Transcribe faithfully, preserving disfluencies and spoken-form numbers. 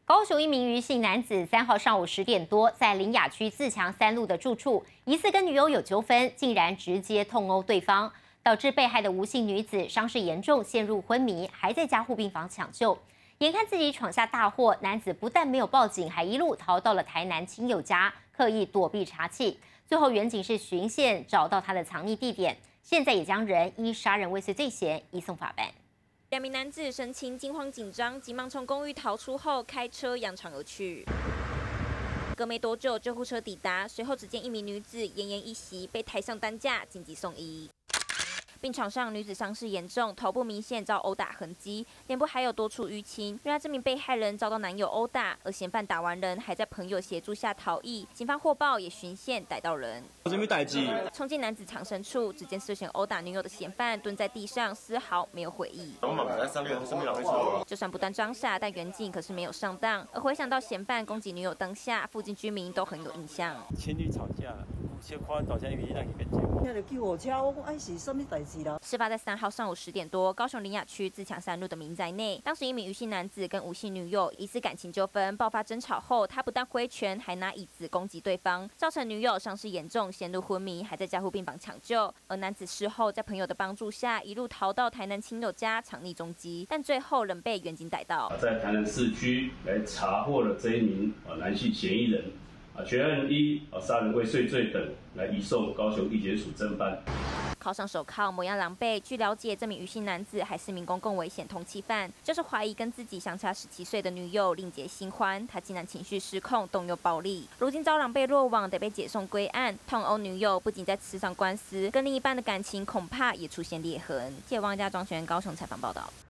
高雄一名余姓男子三号上午十点多，在林雅区自强三路的住处，疑似跟女友有纠纷，竟然直接痛殴对方，导致被害的吴姓女子伤势严重，陷入昏迷，还在加护病房抢救。眼看自己闯下大祸，男子不但没有报警，还一路逃到了台南亲友家，刻意躲避查缉。最后，远警是循线找到他的藏匿地点，现在也将人依杀人未遂罪嫌移送法办。 两名男子神情惊慌紧张，急忙从公寓逃出后，开车扬长而去。隔没多久，救护车抵达，随后只见一名女子奄奄一息，被抬上担架，紧急送医。病床上，女子伤势严重，头部明显遭殴打痕迹，脸部还有多处淤青。原来这名被害人遭到男友殴打，而嫌犯打完人还在朋友协助下逃逸。警方获报，也循线逮到人。 有什么代志？ 冲进男子藏身处，只见涉嫌殴打女友的嫌犯蹲在地上，丝毫没有悔意。就算不断装傻，但远景可是没有上当。而回想到嫌犯攻击女友当下，附近居民都很有印象。 情侣吵架，小可大声语让伊跟讲。 那就救护车，我讲哎是什么代志啦？ 事发在三号上午十点多，高雄林雅区自强三路的民宅内，当时一名余姓男子跟吴姓女友疑似感情纠纷，爆发争吵后，他不但挥拳，还拿椅子攻击对方，造成女友伤势严重，陷入昏迷，还在加护病房抢救。而男子事后在朋友的帮助下，一路逃到台南亲友家藏匿踪迹，但最后仍被远警逮到。 在台南市区来查获了这一名男性嫌疑人。 啊，全案依杀人未遂罪等来移送高雄地检署侦办。 铐上手铐，模样狼狈。据了解，这名余姓男子还是名公共危险通缉犯，就是怀疑跟自己相差十七岁的女友另结新欢，他竟然情绪失控，动用暴力，如今遭狼狈落网，得被解送归案。痛殴女友不仅在吃上官司，跟另一半的感情恐怕也出现裂痕。记者汪家庄学高雄采访报道。